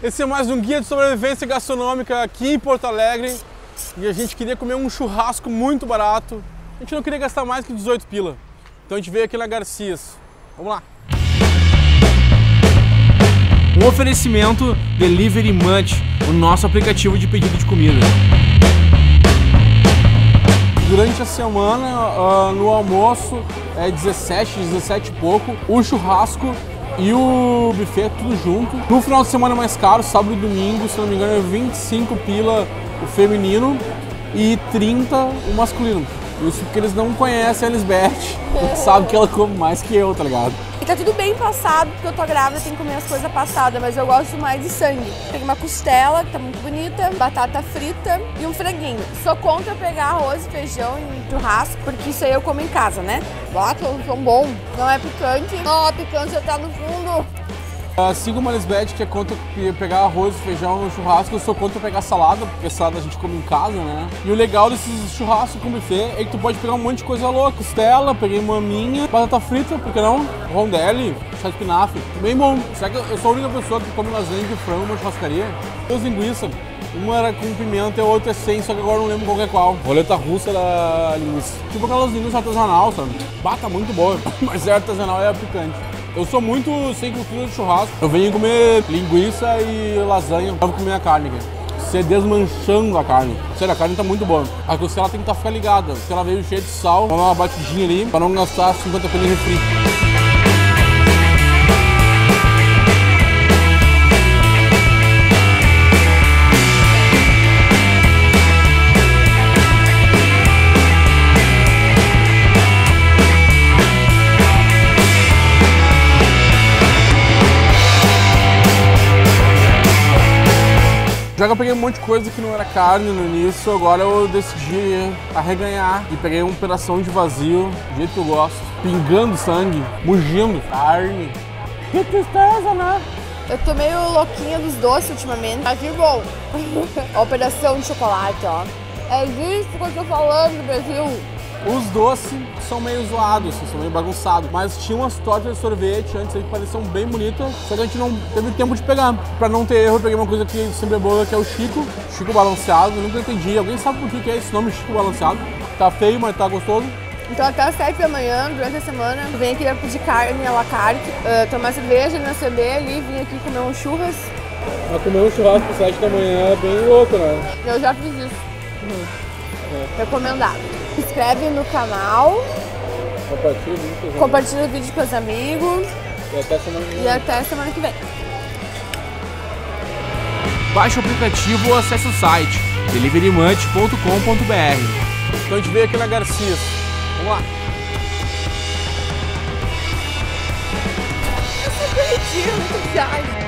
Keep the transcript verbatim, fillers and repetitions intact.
Esse é mais um guia de sobrevivência gastronômica aqui em Porto Alegre. E a gente queria comer um churrasco muito barato. A gente não queria gastar mais que dezoito pila. Então a gente veio aqui na Garcias. Vamos lá. Um oferecimento Delivery Munch, o nosso aplicativo de pedido de comida. Durante a semana, uh, no almoço, é dezessete, dezessete e pouco, o churrasco e o buffet tudo junto. No final de semana é mais caro, sábado e domingo, se não me engano é vinte e cinco pila o feminino e trinta o masculino. Isso porque eles não conhecem a Lisbeth, sabem que ela come mais que eu, tá ligado? E tá tudo bem passado, porque eu tô grávida, tenho que comer as coisas passadas, mas eu gosto mais de sangue. Tem uma costela, que tá muito bonita, batata frita e um franguinho. Sou contra pegar arroz e feijão em churrasco, porque isso aí eu como em casa, né? Bota, são bom. Não é picante. Não, a picância tá no fundo. Assim como a Lisbeth, que é contra pegar arroz e feijão no churrasco, eu sou contra pegar salada, porque salada a gente come em casa, né? E o legal desses churrascos com buffet é que tu pode pegar um monte de coisa louca. Costela, peguei maminha, batata frita, por que não? Rondelli, chá de espinafre, bem bom. Será que eu sou a única pessoa que come lasanha de frango numa churrascaria? Duas linguiças, uma era com pimenta e a outra é sem, só que agora eu não lembro qual que é qual. Roleta russa da linguiça. Tipo aquelas linguiças artesanal, sabe? Bata muito boa, mas é artesanal, é picante. Eu sou muito sem cultura de churrasco. Eu venho comer linguiça e lasanha. Eu vou comer a carne aqui. Você desmanchando a carne. Sério, a carne tá muito boa. A costela tem que estar ficar ligada. Porque ela veio cheia de sal. Vou dar uma batidinha ali para não gastar cinquenta pila em refri. Já que eu peguei um monte de coisa que não era carne no início, agora eu decidi arreganhar e peguei um pedação de vazio, do jeito que eu gosto, pingando sangue, mugindo carne. Que tristeza, né? Eu tô meio louquinha dos doces ultimamente. Tá que bom. Ó, o pedação de chocolate, ó. É disso que eu tô falando, Brasil. Os doces são meio zoados, são meio bagunçados, mas tinha umas tortas de sorvete antes aí que pareciam bem bonitas, só que a gente não teve tempo de pegar. Pra não ter erro, eu peguei uma coisa que sempre é boa, que é o Chico, Chico Balanceado, eu nunca entendi. Alguém sabe por que é esse nome, Chico Balanceado? Tá feio, mas tá gostoso. Então até às sete da manhã, durante a semana, eu venho aqui pra pedir carne à la carte, uh, tomar cerveja na C B ali, vim aqui comer um churras. Mas comer um churrasco às sete da manhã é bem louco, né? Eu já fiz isso. Uhum. É. Recomendado. Se inscreve no canal. Compartilha o vídeo. Compartilha o vídeo com os amigos. E até semana que vem. E até semana que vem. Baixe o aplicativo ou acesse o site delivery munch ponto com ponto br. Então a gente veio aqui na Garcias. Vamos lá. Eu sou muito viagem.